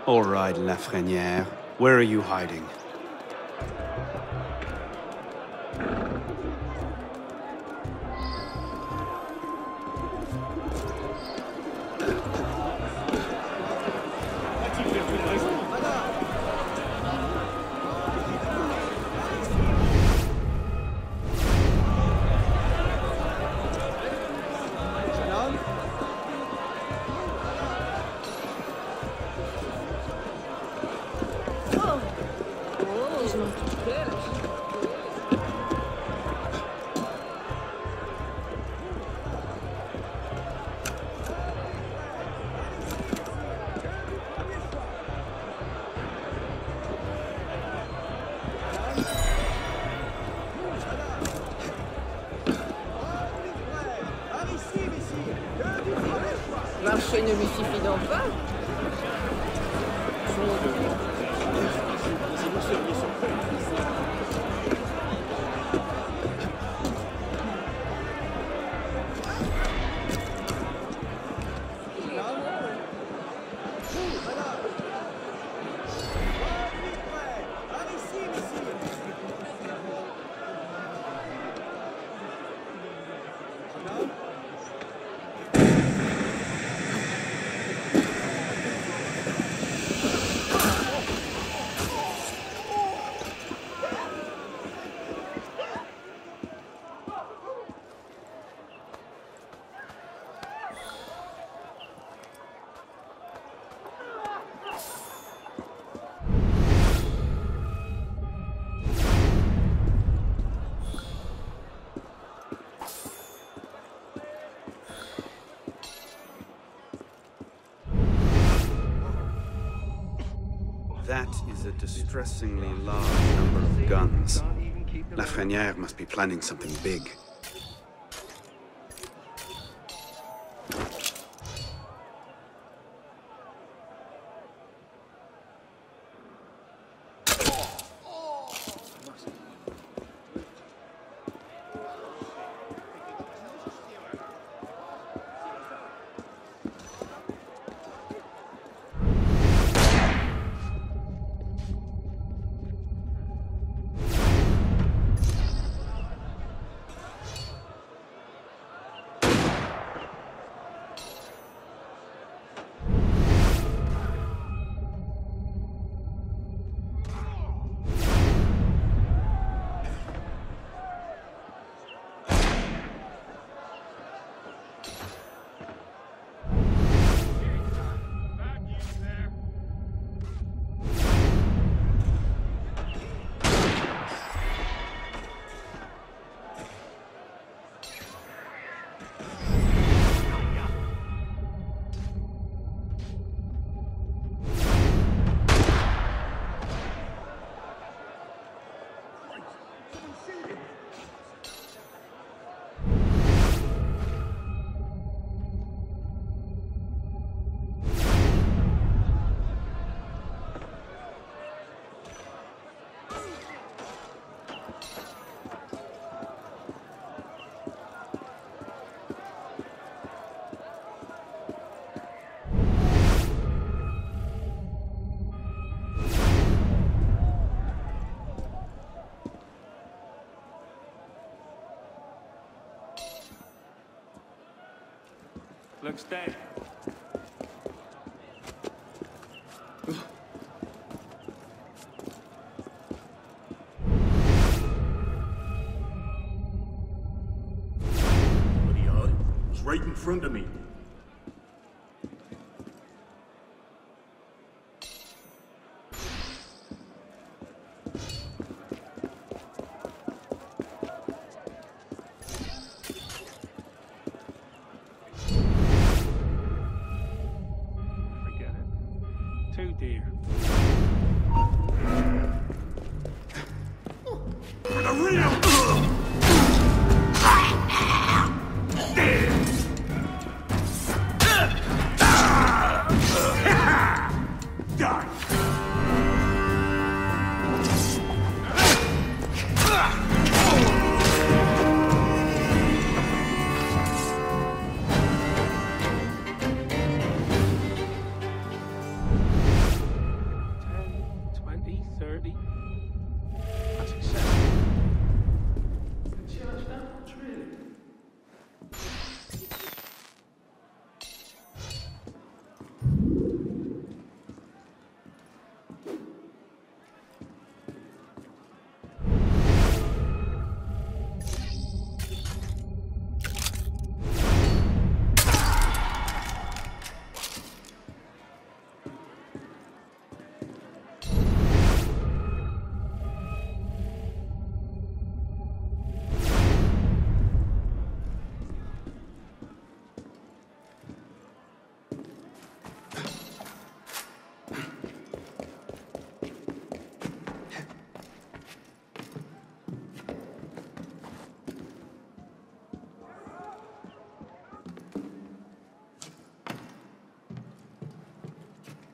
All right, Lafrenière. Where are you hiding? Marcher ne lui suffit donc pas. That is a distressingly large number of guns. Lafrenière must be planning something big. Looks dead. Bloody hell, it was right in front of me. Too dear. For the real! Die!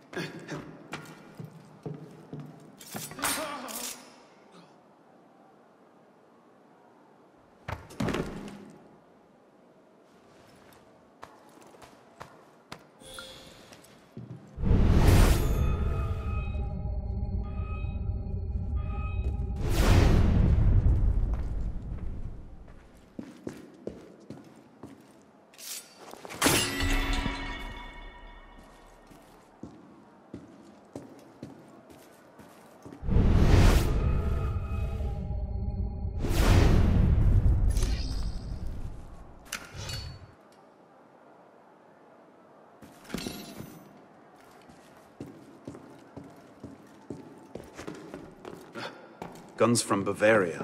Guns from Bavaria.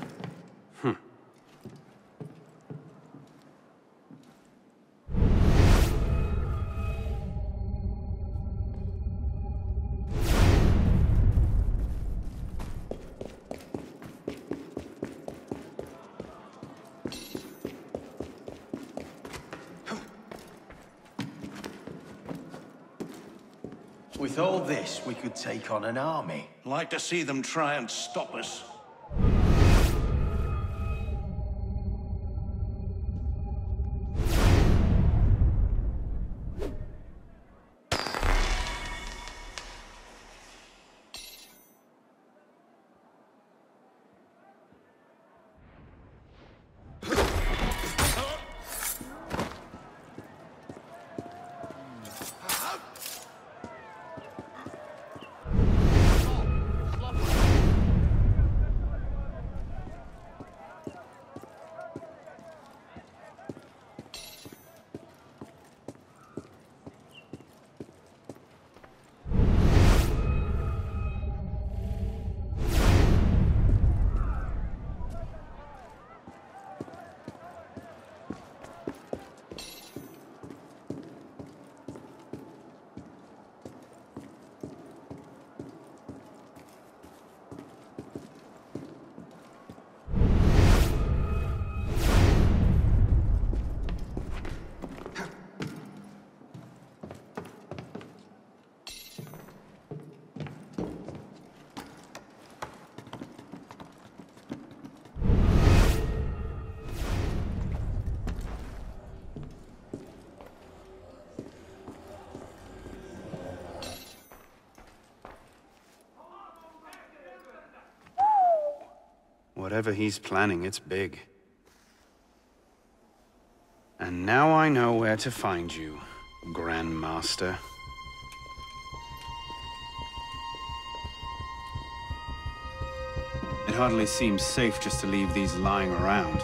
With all this, we could take on an army. Like to see them try and stop us. Whatever he's planning, it's big. And now I know where to find you, Grandmaster. It hardly seems safe just to leave these lying around.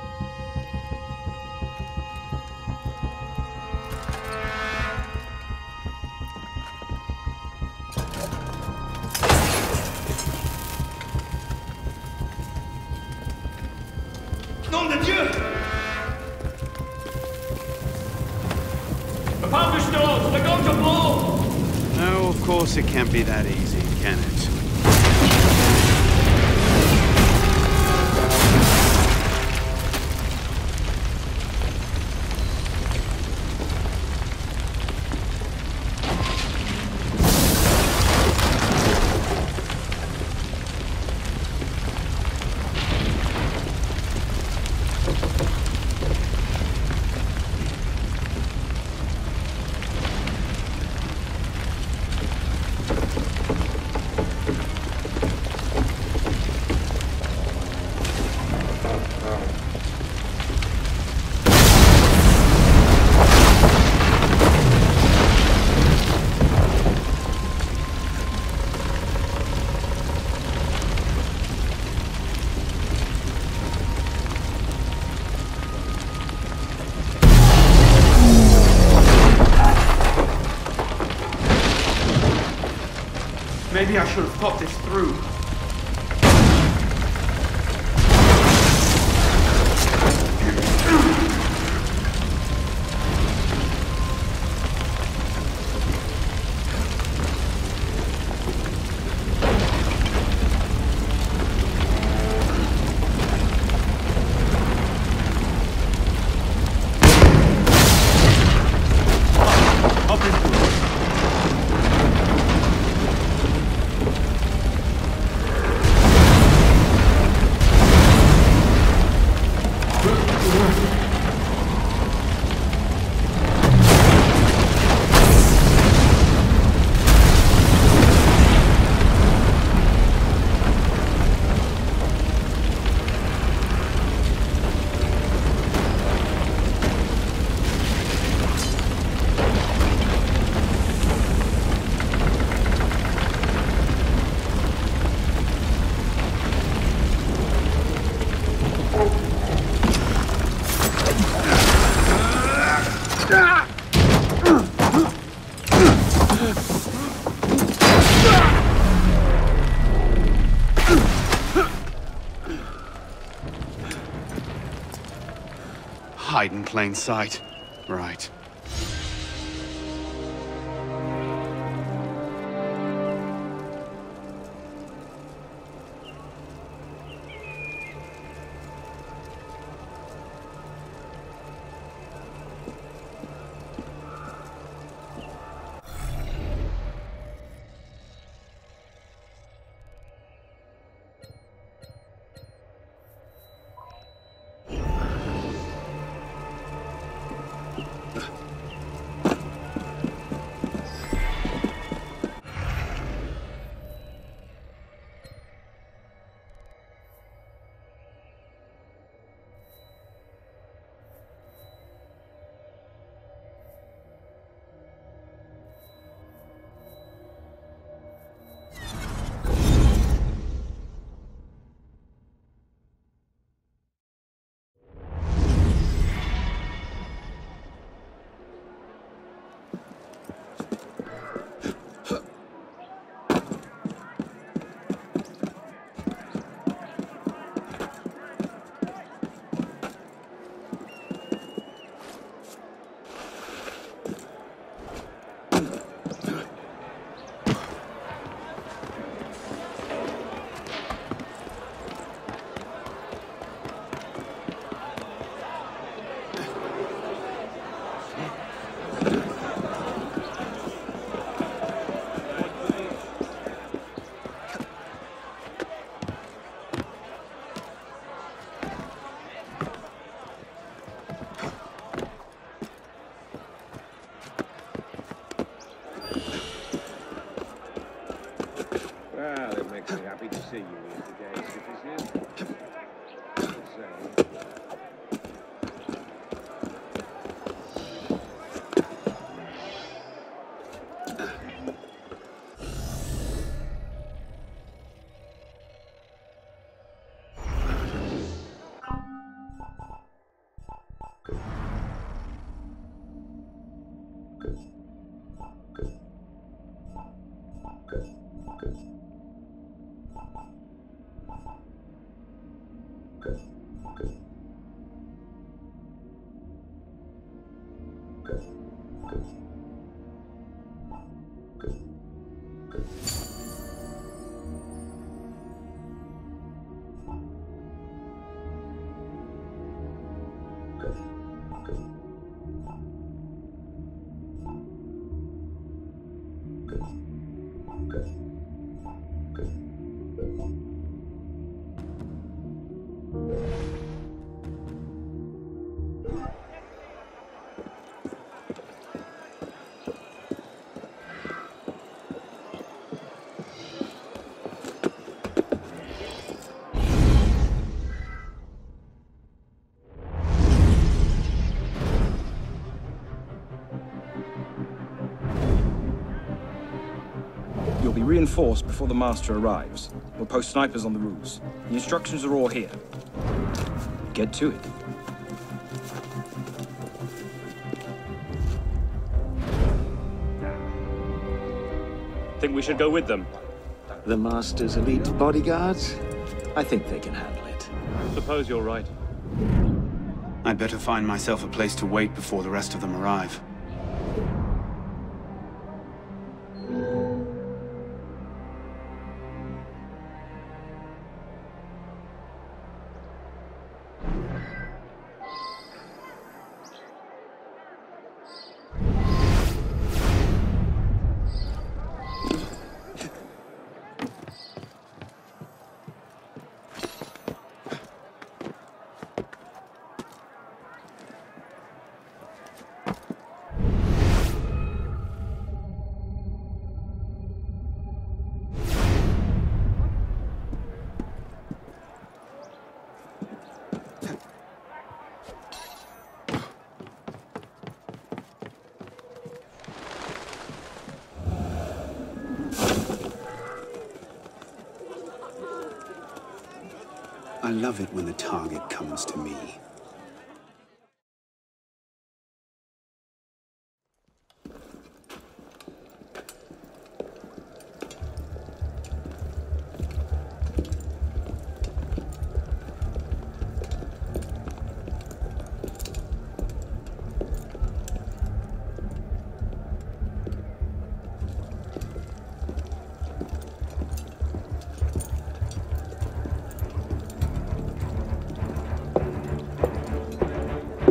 Nom de Dieu! The powder stores! They're going to blow! No, of course it can't be that easy, can it? Maybe I should have thought this through. Hide in plain sight. Right. Well, it makes me happy to see you here today, citizen. You'll be reinforced before the Master arrives. We'll post snipers on the roofs. The instructions are all here. Get to it. Think we should go with them? The Master's elite bodyguards? I think they can handle it. Suppose you're right. I'd better find myself a place to wait before the rest of them arrive. I love it when the target comes to me.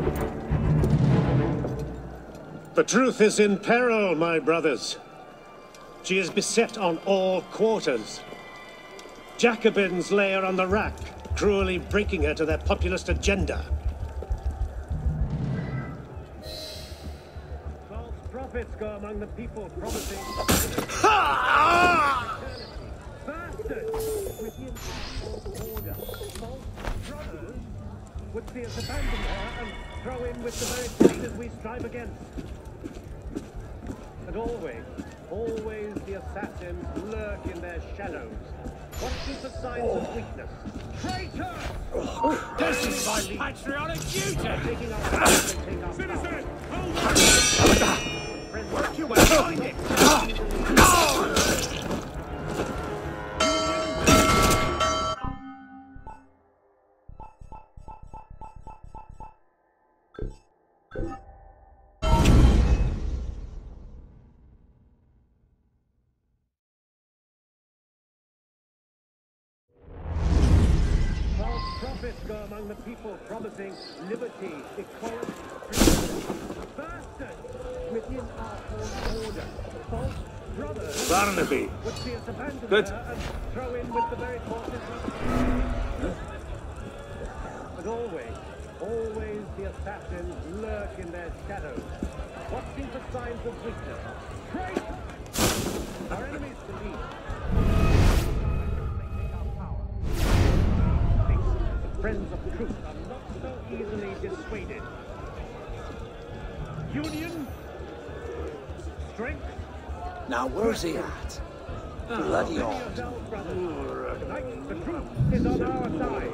The truth is in peril, my brothers. She is beset on all quarters. Jacobins lay her on the rack, cruelly breaking her to their populist agenda. False prophets go among the people promising... Bastards! Within order, false brothers would see us abandon her and throw in with the very forces we strive against. And always the assassins lurk in their shadows, watching for signs of weakness. Traitor! This is my patriotic duty! Taking our hands and taking our Citizen, hold on! Friends, work your way behind it! Go among the people promising liberty, equality, freedom. Bastards! Within our own order, false brothers Barnaby. would see us abandon Good. her and throw in with the very forces But always the assassins lurk in their shadows, watching for signs of weakness. Traitor! Our enemies believe. Friends of truth are not so easily dissuaded. Union, strength. Now where's he at? Bloody old. Tonight the truth is on our side.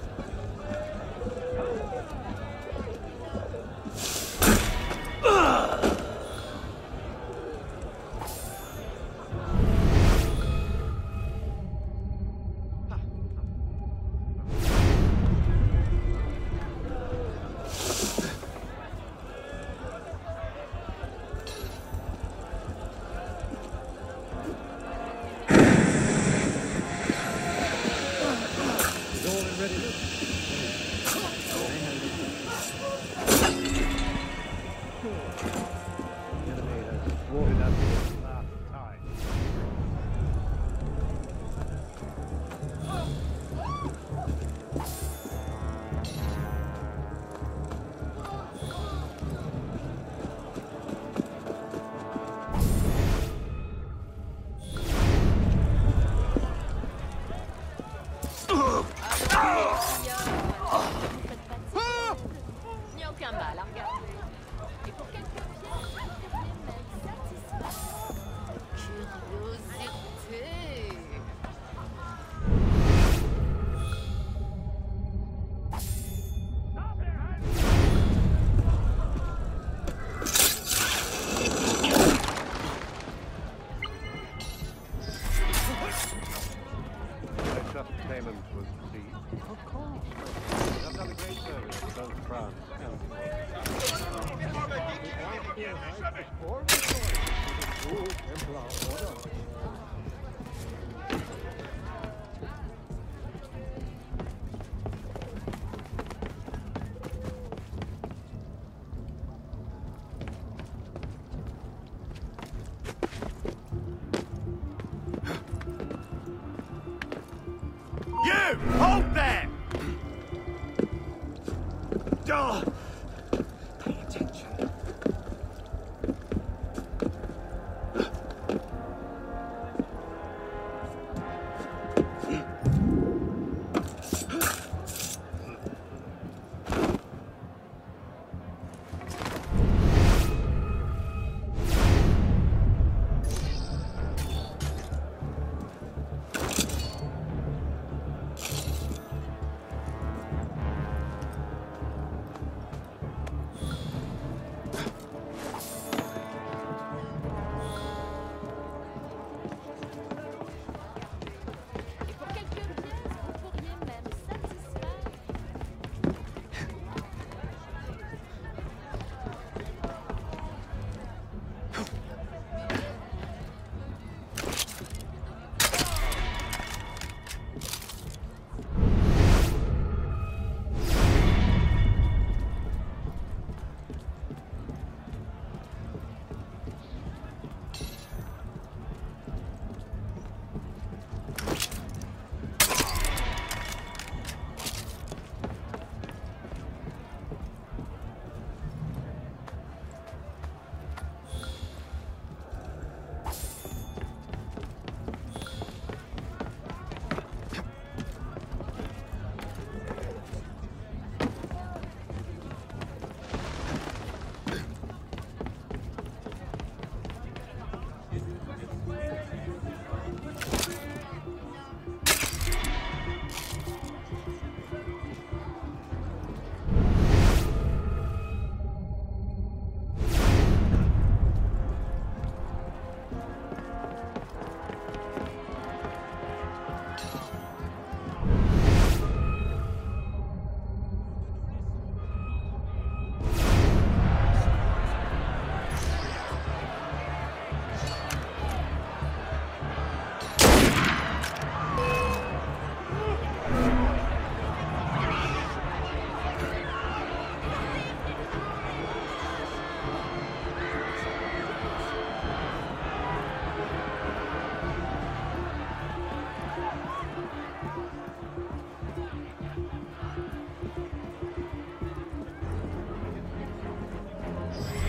Hold there! Pay attention.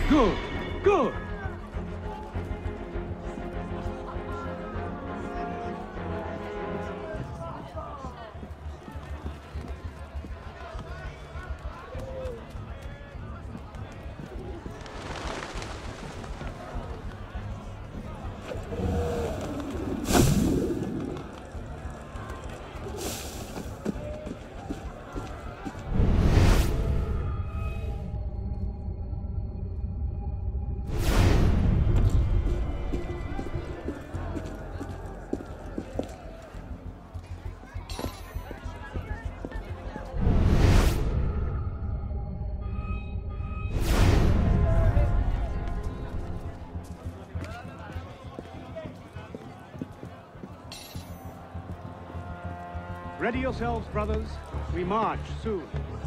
Good, good. Ready yourselves, brothers. We march soon.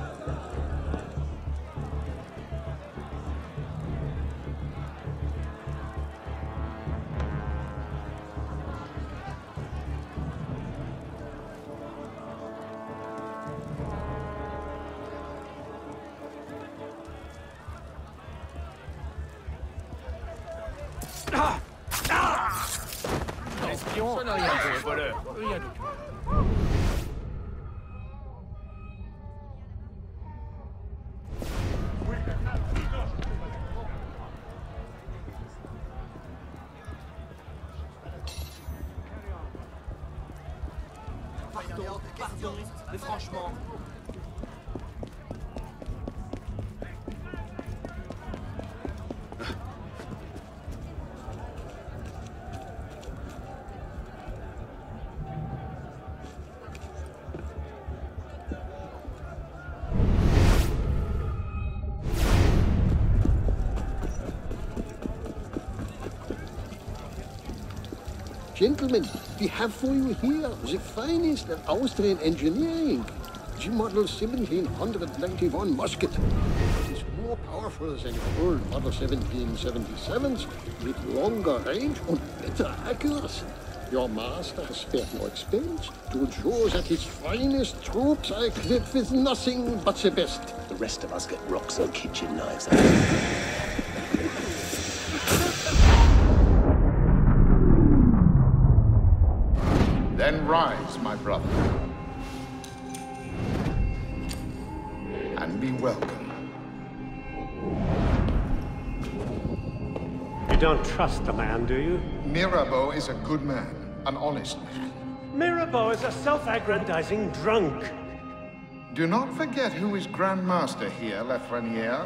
Espion, ça n'a rien fait, voleur. Rien du tout. Pardon, mais franchement... Gentlemen, we have for you here the finest of Austrian engineering. The Model 1791 musket. It is more powerful than old Model 1777s, with longer range and better accuracy. Your master has spared no expense to ensure that his finest troops are equipped with nothing but the best. The rest of us get rocks and kitchen knives. Then rise, my brother, and be welcome. You don't trust the man, do you? Mirabeau is a good man, an honest man. Mirabeau is a self-aggrandizing drunk. Do not forget who is Grand Master here, Lafreniere.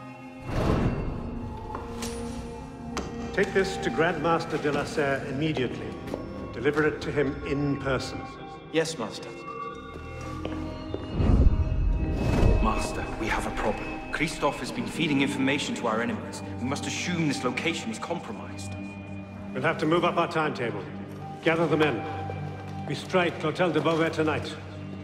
Take this to Grand Master de la Serre immediately. Deliver it to him in person. Yes, Master. Master, we have a problem. Christoph has been feeding information to our enemies. We must assume this location is compromised. We'll have to move up our timetable. Gather the men. We strike Clotel de Beauvais tonight.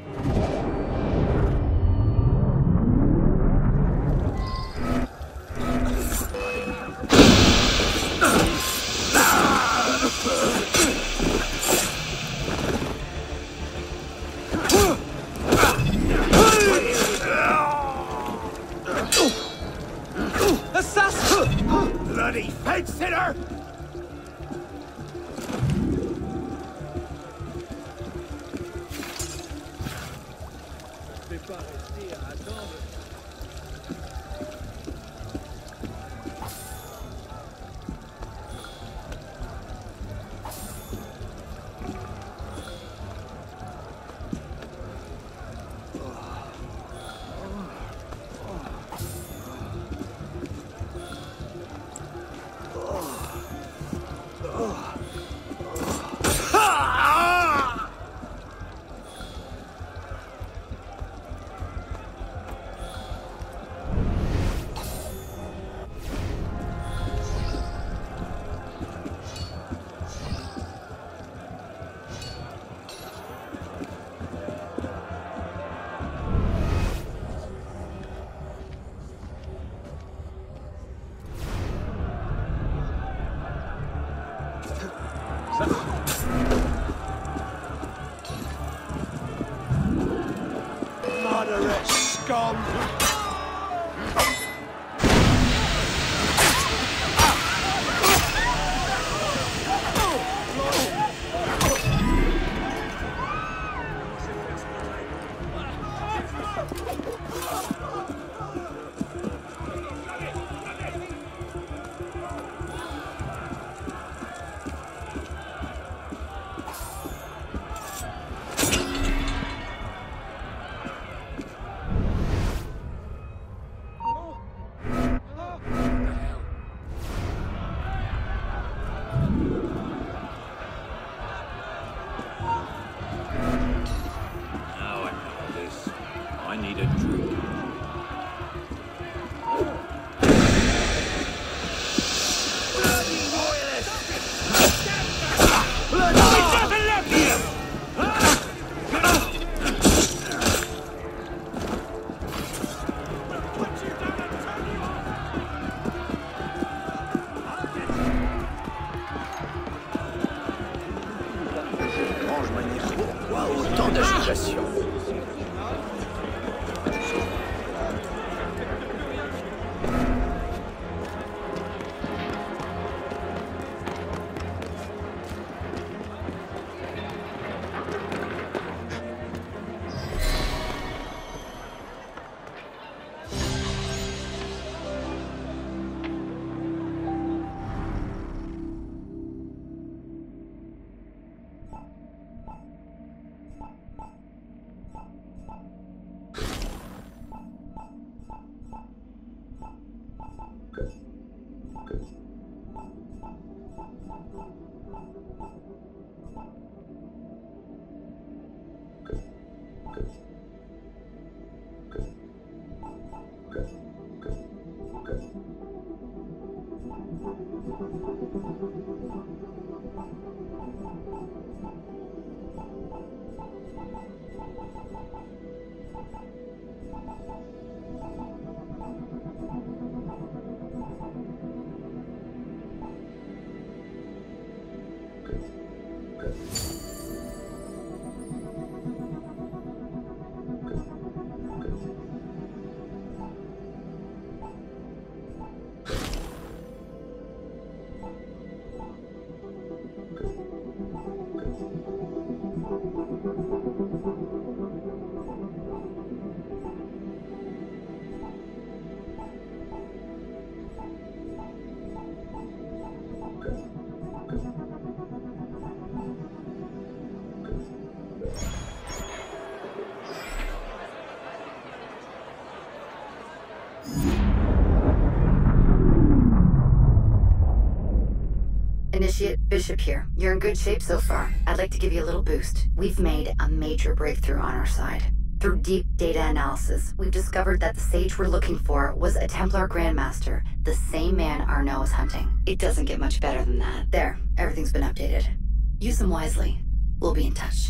Bloody fence-sitter! Moderate scum! Initiate Bishop here. You're in good shape so far. I'd like to give you a little boost. We've made a major breakthrough on our side. Through deep data analysis, we've discovered that the sage we're looking for was a Templar Grandmaster, the same man Arnaud is hunting. It doesn't get much better than that. There, everything's been updated. Use them wisely. We'll be in touch.